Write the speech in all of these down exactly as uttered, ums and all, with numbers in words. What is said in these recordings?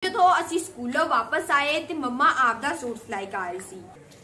ਜਦੋਂ ਅਸੀਂ ਸਕੂਲੋਂ ਵਾਪਸ ਆਏ ਤੇ ਮੰਮਾ ਆਪਦਾ ਸੂਟ ਸਿਲਾਈ ਕਰ ਰਹੀ ਸੀ।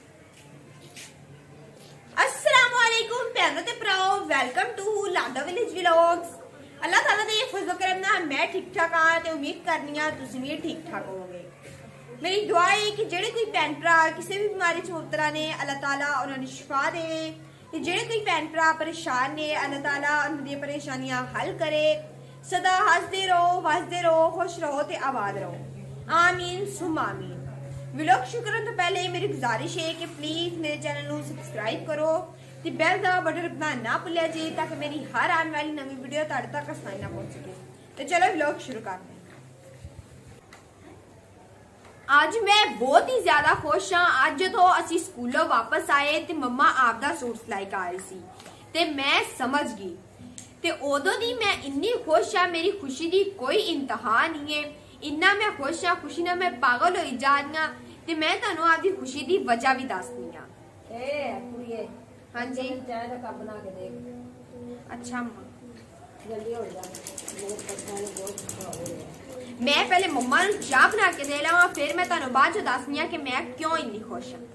अस्सलाम वालेकुम प्यारों ते भराओ, welcome to Lada village vlogs. अल्लाह ताला दे फजल करम नाल मैं ठीक ठाक हां ते उम्मीद करनी हां तुसीं भी ठीक ठाक होवोगे। मेरी दुआ है कि जेड़े कोई भैन भरा किसी भी बीमारी च मुबतला ने अल्लाह ताला उन्हां नूं शिफा देवे ते जेड़े कोई भैन भरा परेशान ने अल्लाह ताला उन्हां दी परेशानियां हल करे। सदा हसदे रहो, वसदे रहो, खुश रहो ते आबाद रहो। आमीन सुम आमीन। व्लॉग शुरू करने तो पहले मेरी गुजारिश है कि प्लीज मेरे चैनल को सब्सक्राइब करो ते बेल का बटन दबाना ना भूलिया जी ताकि मेरी हर आने वाली नवी वीडियो तुहाडे तक आसानी नाल पहुंच सके। तो चलो व्लॉग शुरू करते हैं। आज मैं बहुत ही ज्यादा खुश हाँ। आज जो असी स्कूलों वापस आए ते मम्मा आपदा सूट सिलाई कर रही सी ते मैं समझ गई ते उदों दी मैं इन्नी खुश हाँ, मेरी खुशी दी कोई इंतहा नहीं है। इन्ना मैं खुश हाँ, खुशी ना मैं पागल होई जा रही हाँ ते मैं तुहानू आपदी खुशी दी वजह भी दसनी हाँ। ए कुड़िए हां जी चाय दा कप बना के देख। अच्छा मां जल्दी हो जा, बहुत परेशानी बहुत हो रही है। मैं पहले मम्मा नू चाय बना के दे लवां फिर मैं तुहानू बाद च दसनी हाँ कि मैं क्यों इन्नी खुश हाँ।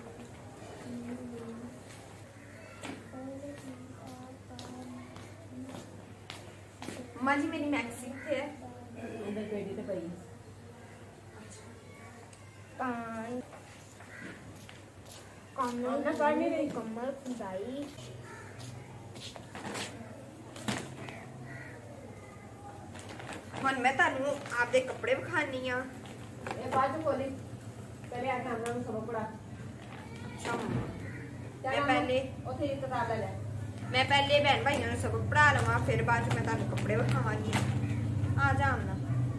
मम्मा जी मेरी मैक्सी किथे है? अंदर पेटी ते पई। कान कमल ना करनी नहीं कमल खुदाई हुण मैं तुहानू आपदे कपड़े विखानी आ। ए बाद में खोली पहले आ कैमरा में सबक पड़ा। अच्छा मैं पहले ओथे एक किताब ले ले। मैं पहले बहन भाइयों नू सबक पढ़ा लवां फिर बाद च मैं तुहानू कपड़े विखावांगी। आ जा आमना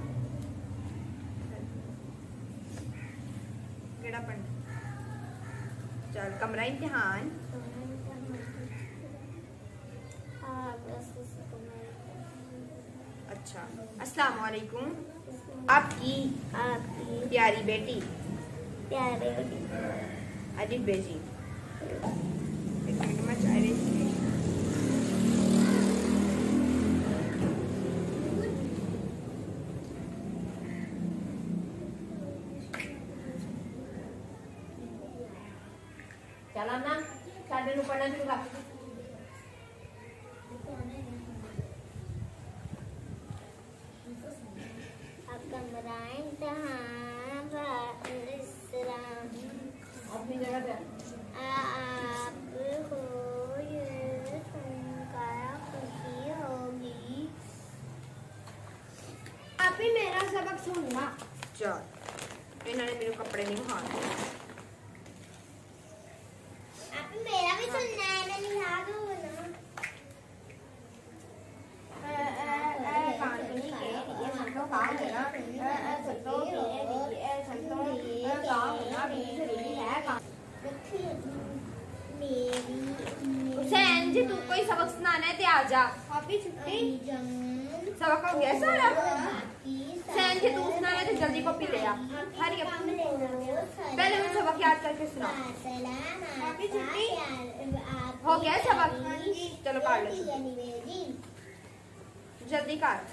केड़ा पढ़ना? चल कमरा इम्तिहान। अच्छा अस्सलाम वालेकुम। आपकी आपकी प्यारी बेटी प्यारे अदिब बेजी। एक मिनट में चाय लेती हूँ। चला ना साढ़े नौ पढ़ना शुरू कर। कमरा इम्तिहान अपनी जगह पे आप हो ये सुनकर खुशी होगी। आप ही मेरा सबक सुनना। चल इन्होंने मेरे कपड़े नहीं विखाने। आप मेरा भी सुनना है ना, निभा दो ना। हुसैन जी तू कोई सबक सुनाना है ते आ जा। अभी छुट्टी सबक हो गया सारा? हुसैन जी तू सुनाना है तो जल्दी कॉपी ले आ। हरी अप पहले मैं सबक याद करके सुना। अभी छुट्टी हो गया सबक? चलो कर लो जल्दी कर।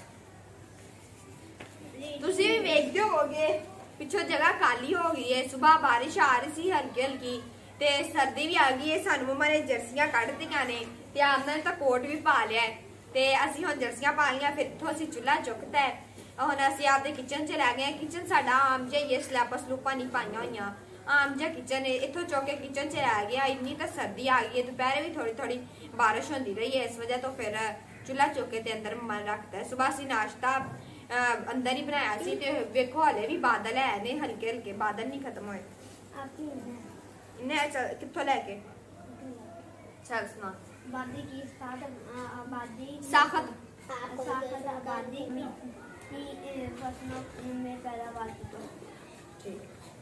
तुसी भी वेखदे होगे पिछो जगह खाली हो गई है। सुबह बारिश आ रही सी हल्की हल्की ते सर्दी भी आ गई है। सानू मम्मा ने जर्सियां कढ़ दियां ने ते आमना ने तां कोट भी पा लिया है ते असीं हुण जर्सियां पा लियां। फिर इत्थों असीं चुल्हा चुकता है। हुण असीं आपदे किचन च लै गए। किचन साडा आम जिहा ही स्लैबां स्लूपां नहीं पाईयां होईयां, आम जिहा किचन है। इत्थों चुक के किचन च लै गया। इन्नी तां सर्दी आ गई है, दोपहर भी थोड़ी थोड़ी बारिश होंदी रही है। इस वजह तो फिर चुल्हा चुक के ते अंदर मम्मा ने रखता है। सुबह असीं नाश्ता अंदर ही बनाया सी ते वेखो हले भी बादल है ने हल्के हल्के बादल नहीं खत्म होए। इन्हें कित्थों लैके चल सुना। आबादी की आबादी साखत साखत आबादी की फसलों में पैदावार की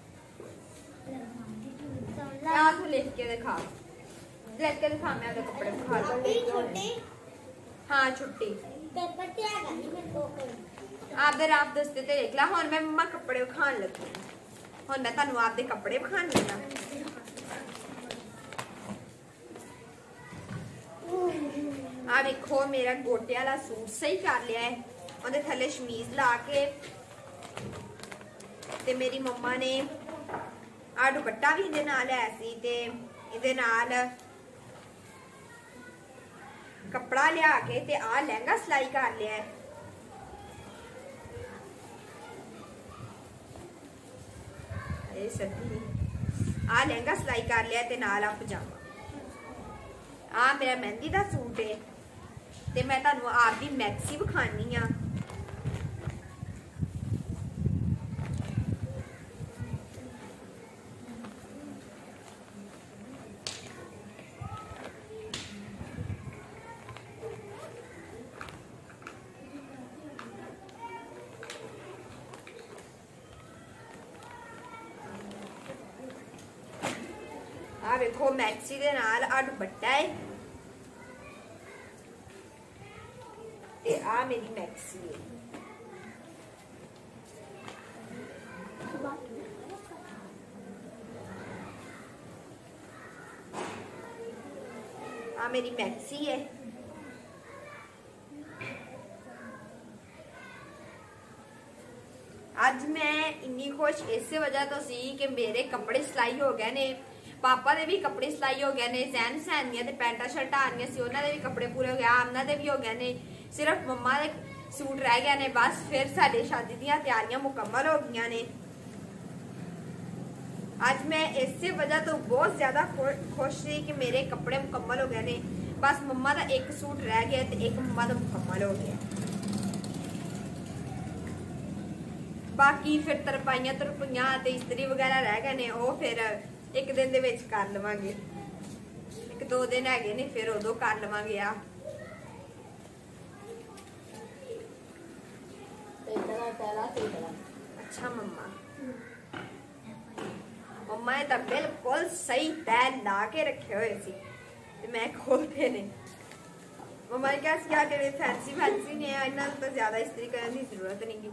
यार तू लिख के दिखा, लिख के दिखा। मैं अपने कपड़े दिखा छुट्टी। हाँ छुट्टी पेपर तैयार करनी मेरे को आप दे रात दस्ते ते लिख ला। हुण मैं मम्मा कपड़े विखाण लगी। हुण मैं तुहानू आपदे कपड़े विखाणी आ। आ देखो मेरा गोटे वाला सूट सही कर लिया है। ਉਹਦੇ ਥੱਲੇ ਸ਼ਮੀਜ਼ ਲਾ ਕੇ ਤੇ ਮੇਰੀ ਮੰਮਾ ਨੇ ਆ ਦੁਪੱਟਾ ਵੀ ਇਹਦੇ ਨਾਲ ਹੈ ਸੀ ਤੇ ਇਹਦੇ ਨਾਲ ਕੱਪੜਾ ਲਿਆ ਕੇ ਤੇ ਆ ਲਹਿੰਗਾ ਸਿਲਾਈ ਕਰ ਲਿਆ ਹੈ। ਇਹ ਸੱਚੀ ਆ ਲਹਿੰਗਾ ਸਿਲਾਈ ਕਰ ਲਿਆ ਤੇ ਨਾਲ ਆ ਪਜਾਮਾ। ਆ ਮੇਰਾ ਮਹਿੰਦੀ ਦਾ ਸੂਟ ਹੈ ਤੇ ਮੈਂ ਤੁਹਾਨੂੰ ਆਪ ਦੀ ਮੈਕਸੀ ਵਿਖਾਣੀ ਆ। आ देखो मैक्सी दे नाल आ दुपट्टा है ते आ मेरी मैक्सी है। आ मेरी मैक्सी है। आज मैं इन्नी खुश इस वजह तो सी कि मेरे कपड़े सिलाई हो गए ने। पापा दे भी कपड़े सिलाई हो गए ने। जैन सैन दियां ते पैंटा शर्टां आ रही सी उन्हां दे भी कपड़े पूरे हो गए। आमना दे भी हो गए ने। सिर्फ मम्मा दे सूट रह गए ने। बस फिर साडे शादी दियां तैयारियां मुकम्मल हो गई ने। आज मैं इस वजह तो बहुत ज्यादा खुश थी कि मेरे कपड़े मुकम्मल हो गए ने। बस मम्मा दा एक सूट रह गया ते एक मम्मा दा मुकम्मल हो गया। बाकी फिर तरपाइयां तरपाइयां ते इस्त्री वगैरह रह गए ने। वो फिर एक दिन दे विच कर लवांगे। एक दो दिन हैगे ने फिर उदों कर लवांगे। आ अच्छा मम्मा मम्मा ने तो बिल्कुल सही तय ला के रखे हुए सी ते मैं खोलते ने। मम्मा ने कहा यार तेरे फैंसी फैंसी ने इन्हां तो ज्यादा इस्त्री करने की जरूरत नहीं।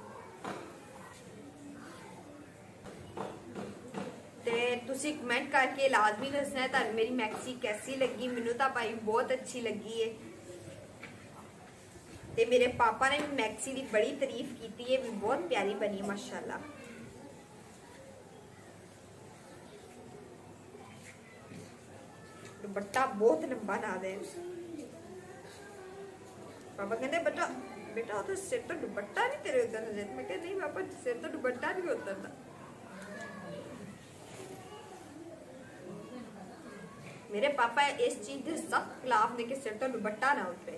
ते तुसी कमेंट करके लाजमी दसना है तुहानू मेरी मैक्सी कैसी लगी। मैनू तो भाई बहुत अच्छी लगी है। ते मेरे पापा ने भी मैक्सी की बड़ी तारीफ की है, भी बहुत प्यारी बनी माशाल्लाह। दुपट्टा बहुत लंबा ना दे। पापा कहते बेटा बेटा तो सिर तो दुपट्टा नहीं तेरे उतरना। मैं कहती नहीं पापा सिर तो दुपट्टा नहीं उतरता। मेरे पापा इस चीज के सख्त खिलाफ ने कि सिर तो दुपट्टा ना उतरे।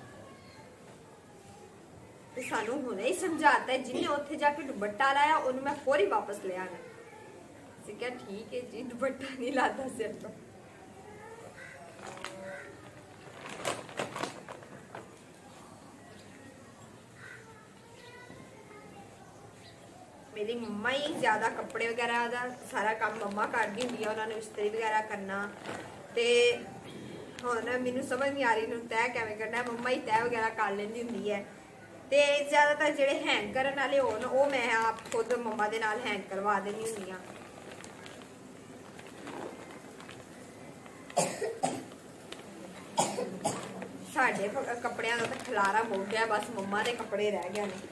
तो सानू हुणे ही समझाता है जिन्हें उत्थे जाके दुपट्टा लाया उन्हें मैं फौरी वापस ले आना। क्या ठीक है जी दुपट्टा नहीं लाता सिर तो। मेरी मम्मा ही ज्यादा कपड़े वगैरह का सारा काम मम्मा कर दी हुंदी है। उन्होंने इस्त्री वगैरह करना ते हुण मैनू समझ नहीं आ रही तय किवें करना। मम्मा ही तय वगैरह कर लैंदी हुंदी है। ते ज्यादातर जिहड़े हैंग करन वाले होण ओह मैं आप खुद मम्मा दे नाल हैंग करवा देनी हुंदी आ। साडे कपड़ियां दा तां खलारा मुक गया। बस मम्मा दे कपड़े रह गए ने।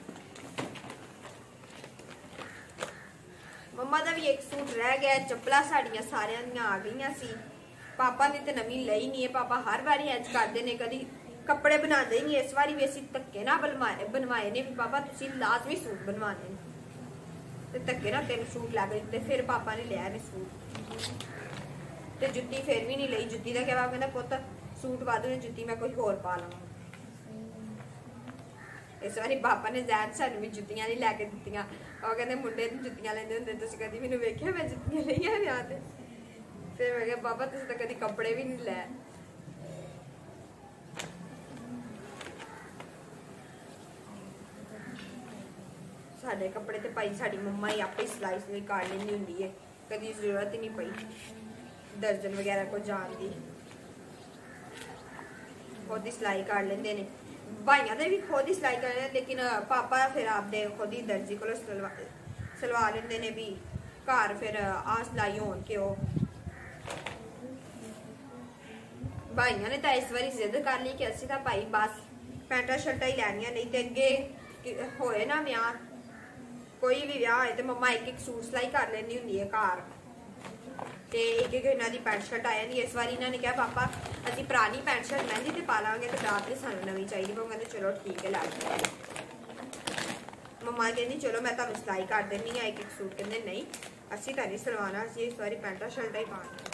मम्मा दा भी एक सूट रह गया। चप्पलां साड़ियां सारियां दियां आ गईयां सी। पापा ने तो नवीं लई नहीं है। पापा हर बारी इंज करदे ने कदी कपड़े बनाते नहीं। इस बारी भी असीं धक्के ना बनवाए बनवाए ने भी पापा तुसीं लाजमी सूट बनवाने ते धक्के ना तीन सूट लै के दित्ते। फिर पापा ने लिया ने सूट ते जुत्ती फिर भी नहीं लई। जुत्ती दा क्या पापा कहंदा पुत्त सूट वाधू ने जुत्ती मैं कोई होर पा लवां। इस बारी पापा ने जैन सानू भी जुत्तियां नहीं लैके दित्तियां। ਉਹ ਕਹਿੰਦੇ ਮੁੰਡੇ ਨੂੰ ਜੁੱਤੀਆਂ ਲੈਂਦੇ ਹੁੰਦੇ ਤੁਸੀਂ ਕਦੀ ਮੈਨੂੰ ਵੇਖਿਆ ਮੈਂ ਜੁੱਤੀਆਂ ਲਈਆਂ ਵਿਆਹ ਤੇ। ਫਿਰ ਮੈਂ ਕਿਹਾ ਪਾਪਾ ਤੁਸੀਂ ਤਾਂ ਕਦੀ ਕੱਪੜੇ ਵੀ ਨਹੀਂ ਲੈ। ਸਾਡੇ ਕੱਪੜੇ ਤੇ ਭਾਈ ਸਾਡੀ ਮੰਮਾ ਹੀ ਆਪੇ ਸਿਲਾਈ ਸਿਲਾਈ ਕਰ ਲੈਂਦੀ ਹੁੰਦੀ ਹੈ। ਕਦੀ ਜ਼ਰੂਰਤ ਹੀ ਨਹੀਂ ਪਈ ਦਰਜਨ ਵਗੈਰਾ ਕੋ ਜਾਣ ਦੀ। खुद ही सिलाई कर लेंदे ने। भाइयों दे भी खुद ही सिलाई कर लेंदे लेकिन पापा फिर आपदे खुद ही दर्जी को सलवा सलवा लेंदे ने भी घर फिर आ सिलाई होन के ओ। भाइयों ने तो इस बारी जिद कर ली कि असीं तां भाई बस पैंटा शर्टां ही लैनियां नहीं ते अगे होए ना ब्याह कोई भी विआह होए तो मम्मा एक एक सूट सिलाई कर लेनी हुंदी है घर ते एक एक इन्हां दी पैंट शर्ट आ जांदी। इस बार इन्होंने कहा पापा असीं पुरानी पैंट शर्ट मेहंदी ते पा लांगे ते रात ते सानू नवीं चाहिदी। वो कहंदे चलो ठीक है लै जाओ। मम्मा कहंदी चलो मैं तुहानू सिलाई कर देनी है एक एक सूट। कहंदे नहीं असीं तां नहीं सिलवाना, असीं इस बारी पैंटा शर्टां ही पानी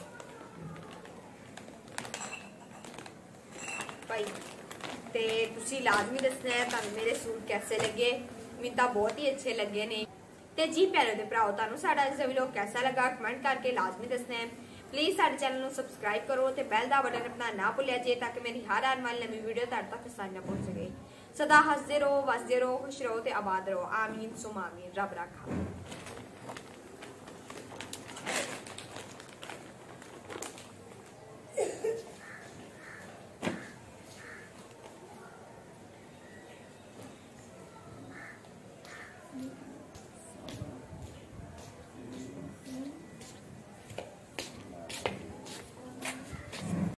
भाई। ते तुसी लाजमी दसना है तुहानू मेरे सूट कैसे लगे। मैनूं तां बहुत ही अच्छे लगे ने। ते जी प्यारे दे भराओ तुहानू साडा अज दा वीडियो कैसा लगा कमेंट करके लाजमी दसना है। प्लीज साडे चैनल नूं सबसक्राइब करो ते बैल दा बटन अपना ना भुल्लिया जे ताकि मेरी हर आने वाली नवी वीडियो तुहाडे तक आसानी नाल पहुंच सके। सदा हसदे रहो, वसदे रहो, खुश रहो ते आबाद रहो। आमीन सुम आमीन। रब रखा।